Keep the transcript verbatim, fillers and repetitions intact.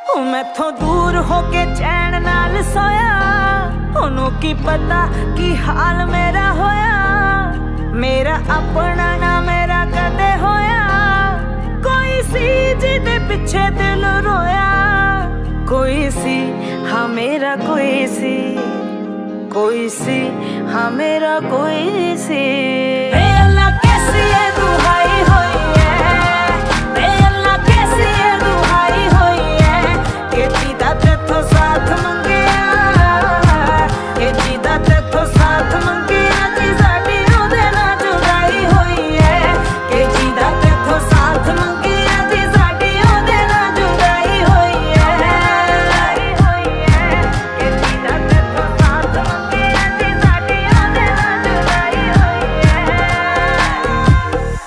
मैथों दूर होके चैन नाल सोया, ओनू की पता की हाल मेरा होया। मेरा अपना ना मेरा कदे होया, कोई सी जिदे पिछे दिल रोया। कोई सी हाँ मेरा कोई सी, कोई सी हाँ मेरा कोई सी।